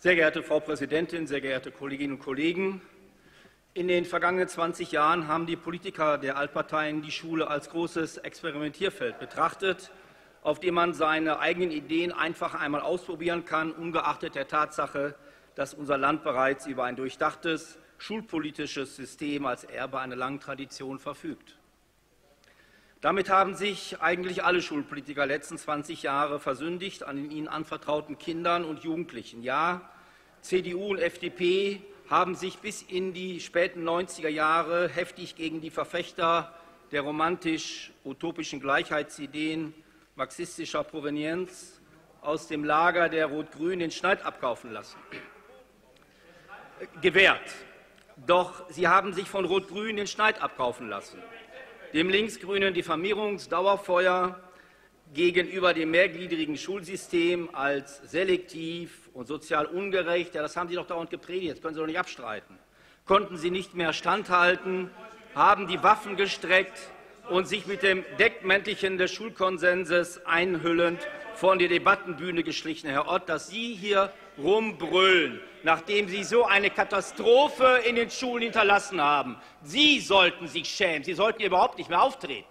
Sehr geehrte Frau Präsidentin, sehr geehrte Kolleginnen und Kollegen! In den vergangenen 20 Jahren haben die Politiker der Altparteien die Schule als großes Experimentierfeld betrachtet, auf dem man seine eigenen Ideen einfach einmal ausprobieren kann, ungeachtet der Tatsache, dass unser Land bereits über ein durchdachtes schulpolitisches System als Erbe einer langen Tradition verfügt. Damit haben sich eigentlich alle Schulpolitiker der letzten 20 Jahre versündigt an den ihnen anvertrauten Kindern und Jugendlichen. Ja, CDU und FDP haben sich bis in die späten 90er Jahre heftig gegen die Verfechter der romantisch-utopischen Gleichheitsideen marxistischer Provenienz aus dem Lager der Rot-Grünen den Schneid abkaufen lassen. Gewährt. Doch sie haben sich von Rot-Grün den Schneid abkaufen lassen. Dem linksgrünen Diffamierungsdauerfeuer gegenüber dem mehrgliedrigen Schulsystem als selektiv und sozial ungerecht, ja, das haben Sie doch dauernd gepredigt, das können Sie doch nicht abstreiten, konnten Sie nicht mehr standhalten, haben die Waffen gestreckt und sich mit dem Deckmäntelchen des Schulkonsenses einhüllend von der Debattenbühne geschlichen. Herr Ott, dass Sie hier rumbrüllen, nachdem Sie so eine Katastrophe in den Schulen hinterlassen haben. Sie sollten sich schämen. Sie sollten hier überhaupt nicht mehr auftreten.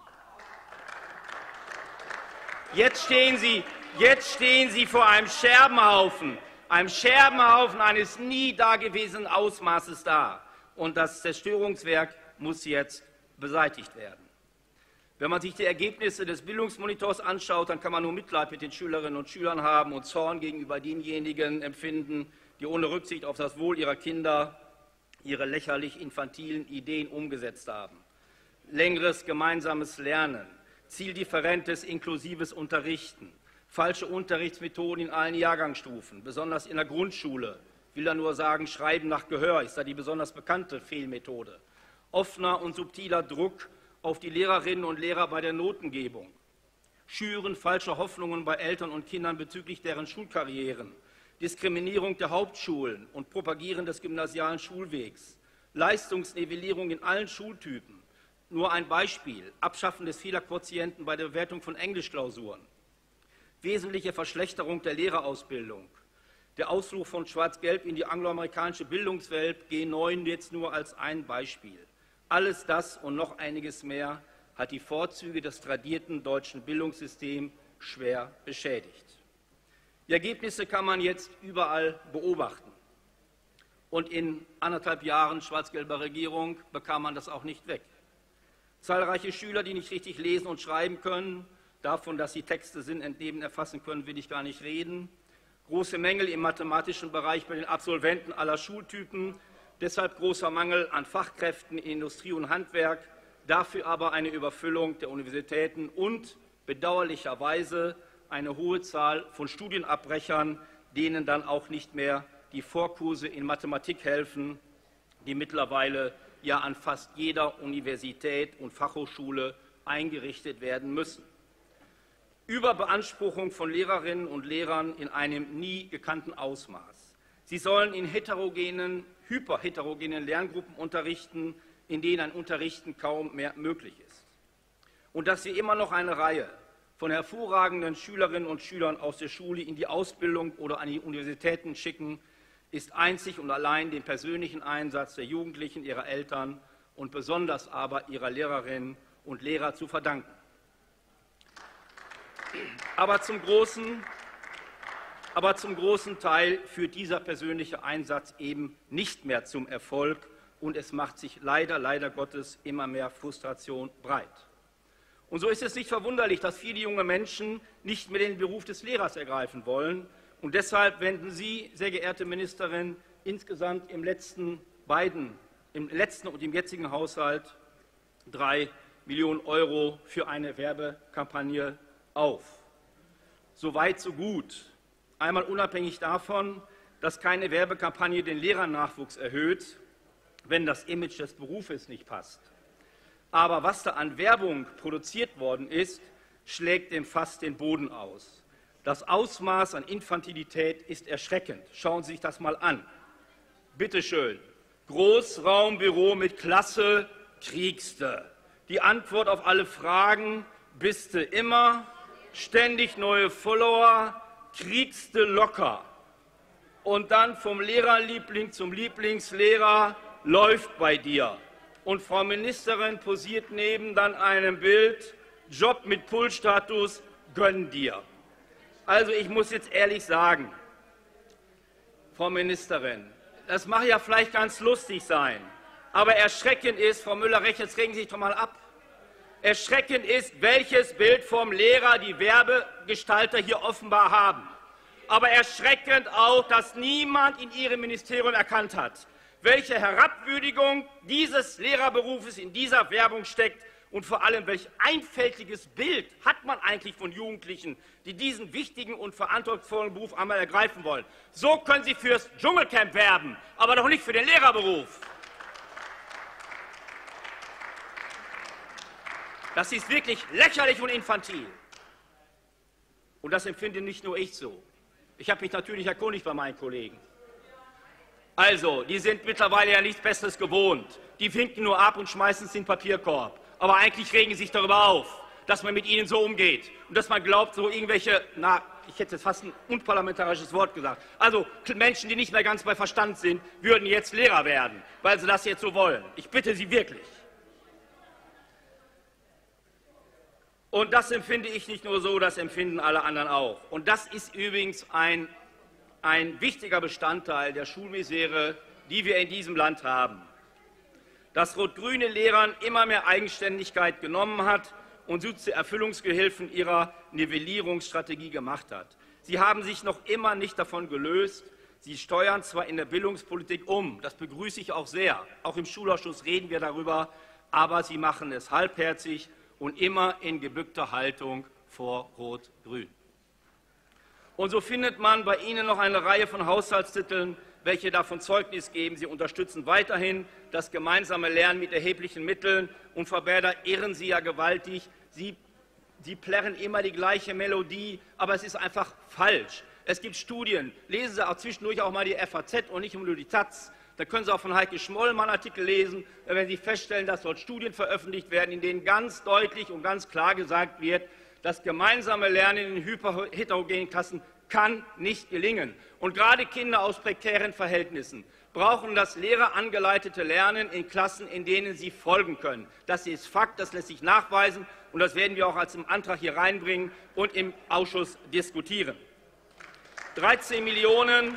Jetzt stehen Sie vor einem Scherbenhaufen eines nie dagewesenen Ausmaßes da. Und das Zerstörungswerk muss jetzt beseitigt werden. Wenn man sich die Ergebnisse des Bildungsmonitors anschaut, dann kann man nur Mitleid mit den Schülerinnen und Schülern haben und Zorn gegenüber denjenigen empfinden, die ohne Rücksicht auf das Wohl ihrer Kinder ihre lächerlich infantilen Ideen umgesetzt haben. Längeres gemeinsames Lernen, zieldifferentes inklusives Unterrichten, falsche Unterrichtsmethoden in allen Jahrgangsstufen, besonders in der Grundschule. Ich will da nur sagen, Schreiben nach Gehör ist da die besonders bekannte Fehlmethode. Offener und subtiler Druck auf die Lehrerinnen und Lehrer bei der Notengebung, Schüren falscher Hoffnungen bei Eltern und Kindern bezüglich deren Schulkarrieren, Diskriminierung der Hauptschulen und Propagieren des gymnasialen Schulwegs, Leistungsnivellierung in allen Schultypen. Nur ein Beispiel: Abschaffen des Fehlerquotienten bei der Bewertung von Englischklausuren, wesentliche Verschlechterung der Lehrerausbildung, der Ausflug von Schwarz-Gelb in die angloamerikanische Bildungswelt, G9 jetzt nur als ein Beispiel. Alles das und noch einiges mehr hat die Vorzüge des tradierten deutschen Bildungssystems schwer beschädigt. Die Ergebnisse kann man jetzt überall beobachten. Und in 1,5 Jahren schwarz-gelber Regierung bekam man das auch nicht weg. Zahlreiche Schüler, die nicht richtig lesen und schreiben können, davon, dass sie Texte sinnentleerend erfassen können, will ich gar nicht reden. Große Mängel im mathematischen Bereich bei den Absolventen aller Schultypen, deshalb großer Mangel an Fachkräften in Industrie und Handwerk, dafür aber eine Überfüllung der Universitäten und bedauerlicherweise eine hohe Zahl von Studienabbrechern, denen dann auch nicht mehr die Vorkurse in Mathematik helfen, die mittlerweile ja an fast jeder Universität und Fachhochschule eingerichtet werden müssen. Überbeanspruchung von Lehrerinnen und Lehrern in einem nie gekannten Ausmaß. Sie sollen in hyperheterogenen Lerngruppen unterrichten, in denen ein Unterrichten kaum mehr möglich ist. Und dass wir immer noch eine Reihe von hervorragenden Schülerinnen und Schülern aus der Schule in die Ausbildung oder an die Universitäten schicken, ist einzig und allein dem persönlichen Einsatz der Jugendlichen, ihrer Eltern und besonders aber ihrer Lehrerinnen und Lehrer zu verdanken. Aber zum großen Teil führt dieser persönliche Einsatz eben nicht mehr zum Erfolg, und es macht sich leider Gottes immer mehr Frustration breit. Und so ist es nicht verwunderlich, dass viele junge Menschen nicht mehr den Beruf des Lehrers ergreifen wollen. Und deshalb wenden Sie, sehr geehrte Ministerin, insgesamt im letzten und im jetzigen Haushalt 3 Millionen € für eine Werbekampagne auf. So weit, so gut. Einmal unabhängig davon, dass keine Werbekampagne den Lehrernachwuchs erhöht, wenn das Image des Berufes nicht passt. Aber was da an Werbung produziert worden ist, schlägt dem Fass den Boden aus. Das Ausmaß an Infantilität ist erschreckend. Schauen Sie sich das mal an. Bitte schön. Großraumbüro mit Klasse, kriegste. Die Antwort auf alle Fragen, bist du immer. Ständig neue Follower, kriegste locker. und dann vom Lehrerliebling zum Lieblingslehrer läuft bei dir. Und Frau Ministerin posiert neben dann einem Bild, Job mit Pull-Status, gönn dir. Also ich muss jetzt ehrlich sagen, Frau Ministerin, das mag ja vielleicht ganz lustig sein, aber erschreckend ist, Frau Müller-Recht, jetzt regen Sie sich doch mal ab, erschreckend ist, welches Bild vom Lehrer die Werbegestalter hier offenbar haben. Aber erschreckend auch, dass niemand in Ihrem Ministerium erkannt hat, welche Herabwürdigung dieses Lehrerberufes in dieser Werbung steckt und vor allem, welch einfältiges Bild hat man eigentlich von Jugendlichen, die diesen wichtigen und verantwortungsvollen Beruf einmal ergreifen wollen. So können Sie fürs Dschungelcamp werben, aber doch nicht für den Lehrerberuf. Das ist wirklich lächerlich und infantil. Und das empfinde nicht nur ich so. Ich habe mich natürlich erkundigt bei meinen Kollegen. Also, die sind mittlerweile ja nichts Besseres gewohnt. Die winken nur ab und schmeißen es in den Papierkorb. Aber eigentlich regen sie sich darüber auf, dass man mit ihnen so umgeht. Und dass man glaubt, so irgendwelche, ich hätte jetzt fast ein unparlamentarisches Wort gesagt, also Menschen, die nicht mehr ganz bei Verstand sind, würden jetzt Lehrer werden, weil sie das jetzt so wollen. Ich bitte Sie wirklich. Und das empfinde ich nicht nur so, das empfinden alle anderen auch. Und das ist übrigens ein wichtiger Bestandteil der Schulmisere, die wir in diesem Land haben. Dass rot-grüne Lehrern immer mehr Eigenständigkeit genommen hat und sie zu Erfüllungsgehilfen ihrer Nivellierungsstrategie gemacht hat. Sie haben sich noch immer nicht davon gelöst. Sie steuern zwar in der Bildungspolitik um, das begrüße ich auch sehr. Auch im Schulausschuss reden wir darüber, aber sie machen es halbherzig und immer in gebückter Haltung vor Rot-Grün. Und so findet man bei Ihnen noch eine Reihe von Haushaltstiteln, welche davon Zeugnis geben. Sie unterstützen weiterhin das gemeinsame Lernen mit erheblichen Mitteln, und Frau Baerder, irren Sie ja gewaltig. Sie plärren immer die gleiche Melodie, aber es ist einfach falsch. Es gibt Studien, lesen Sie auch zwischendurch auch mal die FAZ und nicht nur die Taz. Da können Sie auch von Heike Schmollmann Artikel lesen, wenn Sie feststellen, dass dort Studien veröffentlicht werden, in denen ganz deutlich und ganz klar gesagt wird, das gemeinsame Lernen in hyperheterogenen Klassen kann nicht gelingen. Und gerade Kinder aus prekären Verhältnissen brauchen das lehrerangeleitete Lernen in Klassen, in denen sie folgen können. Das ist Fakt, das lässt sich nachweisen, und das werden wir auch als im Antrag hier reinbringen und im Ausschuss diskutieren. 13 Millionen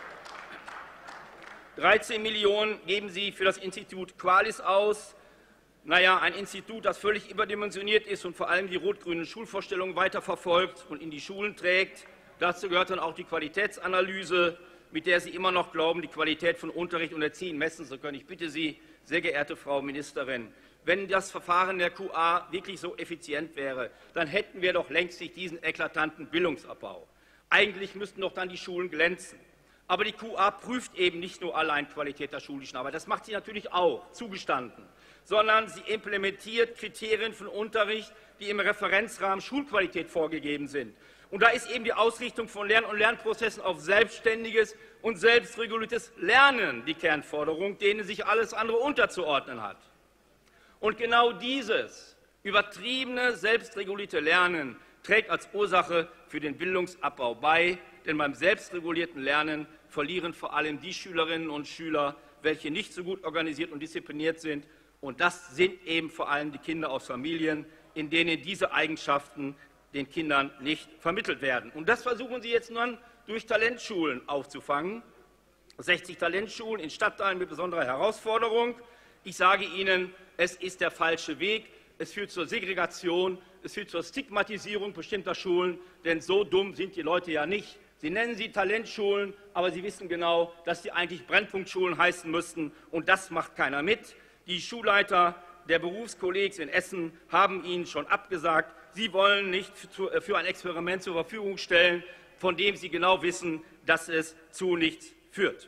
geben Sie für das Institut Qualis aus. Naja, ein Institut, das völlig überdimensioniert ist und vor allem die rot-grünen Schulvorstellungen weiterverfolgt und in die Schulen trägt. Dazu gehört dann auch die Qualitätsanalyse, mit der Sie immer noch glauben, die Qualität von Unterricht und Erziehen messen zu können. Ich bitte Sie, sehr geehrte Frau Ministerin, wenn das Verfahren der QA wirklich so effizient wäre, dann hätten wir doch längst nicht diesen eklatanten Bildungsabbau. Eigentlich müssten doch dann die Schulen glänzen. Aber die QA prüft eben nicht nur allein Qualität der schulischen Arbeit, das macht sie natürlich auch, zugestanden, sondern sie implementiert Kriterien von Unterricht, die im Referenzrahmen Schulqualität vorgegeben sind. Und da ist eben die Ausrichtung von Lern- und Lernprozessen auf selbstständiges und selbstreguliertes Lernen die Kernforderung, denen sich alles andere unterzuordnen hat. Und genau dieses übertriebene, selbstregulierte Lernen trägt als Ursache für den Bildungsabbau bei, denn beim selbstregulierten Lernen verlieren vor allem die Schülerinnen und Schüler, welche nicht so gut organisiert und diszipliniert sind. Und das sind eben vor allem die Kinder aus Familien, in denen diese Eigenschaften den Kindern nicht vermittelt werden. Und das versuchen Sie jetzt nun durch Talentschulen aufzufangen. 60 Talentschulen in Stadtteilen mit besonderer Herausforderung. Ich sage Ihnen, es ist der falsche Weg. Es führt zur Segregation, es führt zur Stigmatisierung bestimmter Schulen, denn so dumm sind die Leute ja nicht. Sie nennen sie Talentschulen, aber Sie wissen genau, dass die eigentlich Brennpunktschulen heißen müssten, und das macht keiner mit. Die Schulleiter der Berufskollegs in Essen haben Ihnen schon abgesagt. Sie wollen nicht für ein Experiment zur Verfügung stellen, von dem Sie genau wissen, dass es zu nichts führt.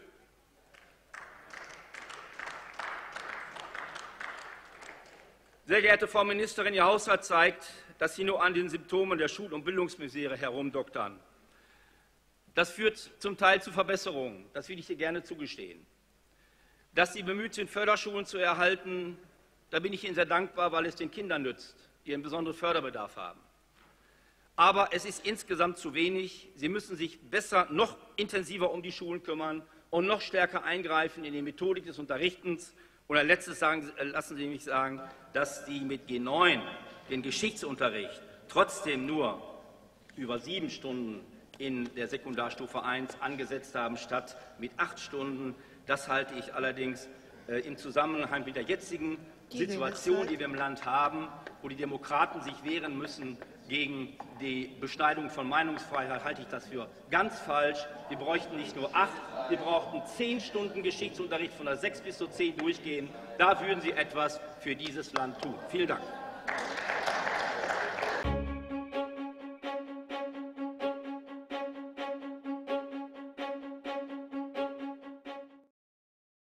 Sehr geehrte Frau Ministerin, Ihr Haushalt zeigt, dass Sie nur an den Symptomen der Schul- und Bildungsmisere herumdoktern. Das führt zum Teil zu Verbesserungen, das will ich dir gerne zugestehen. Dass Sie bemüht sind, Förderschulen zu erhalten, da bin ich Ihnen sehr dankbar, weil es den Kindern nützt, die einen besonderen Förderbedarf haben. Aber es ist insgesamt zu wenig. Sie müssen sich besser, noch intensiver um die Schulen kümmern und noch stärker eingreifen in die Methodik des Unterrichtens. Und als Letztes lassen Sie mich sagen, dass Sie mit G9 den Geschichtsunterricht trotzdem nur über 7 Stunden in der Sekundarstufe 1 angesetzt haben, statt mit 8 Stunden. Das halte ich allerdings im Zusammenhang mit der jetzigen Situation, die wir im Land haben, wo die Demokraten sich wehren müssen gegen die Beschneidung von Meinungsfreiheit, halte ich das für ganz falsch. Wir bräuchten nicht nur 8, wir brauchten 10 Stunden Geschichtsunterricht von der 6 bis zur 10 durchgehen. Da würden Sie etwas für dieses Land tun. Vielen Dank.